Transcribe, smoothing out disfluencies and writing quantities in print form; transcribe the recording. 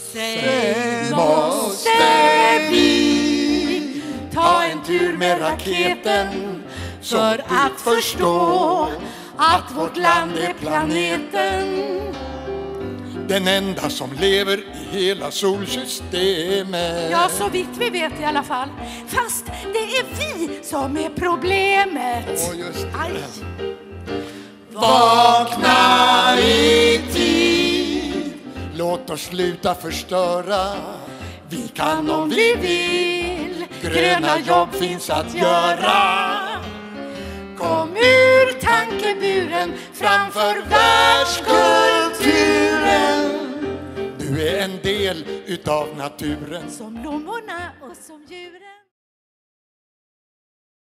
Sen måste vi ta en tur med raketen för att förstå att vårt land är planeten. Den enda som lever i hela solsystemet. Ja, så vitt vi vet i alla fall. Fast det är vi som är problemet. Just det. Aj. Vakna i tid. Låt oss sluta förstöra. Vi kan om vi vill. Gröna jobb finns att göra. Kom ur tankeburen framför världskulturen. Du är en del utav naturen. Som blommorna och som djuren.